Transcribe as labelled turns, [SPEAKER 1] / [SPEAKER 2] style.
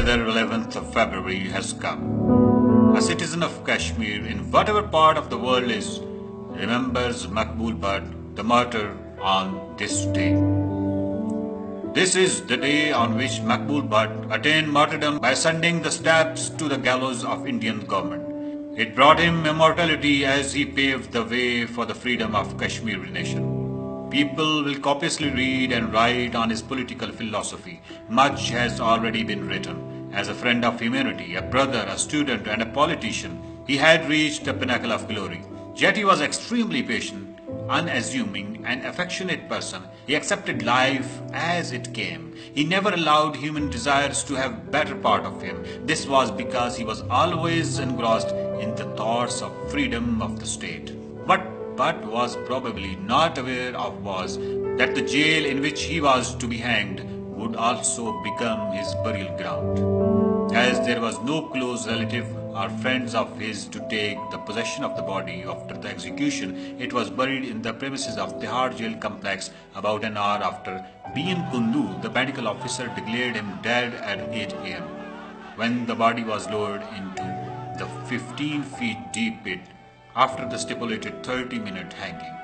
[SPEAKER 1] Another 11th of February has come. A citizen of Kashmir, in whatever part of the world is, remembers Maqbool Bhatt, the martyr, on this day. This is the day on which Maqbool Bhatt attained martyrdom by ascending the steps to the gallows of Indian government. It brought him immortality as he paved the way for the freedom of Kashmiri nation. People will copiously read and write on his political philosophy. Much has already been written. As a friend of humanity, a brother, a student, and a politician, he had reached the pinnacle of glory. Yet he was extremely patient, unassuming, and affectionate person. He accepted life as it came. He never allowed human desires to have better part of him. This was because he was always engrossed in the thoughts of freedom of the state. What Bhatt was probably not aware of was that the jail in which he was to be hanged would also become his burial ground. As there was no close relative or friends of his to take the possession of the body after the execution, it was buried in the premises of Tihar jail complex about an hour after B.N. Kundu, the medical officer, declared him dead at 8 a.m. when the body was lowered into the 15 feet deep pit after the stipulated 30-minute hanging.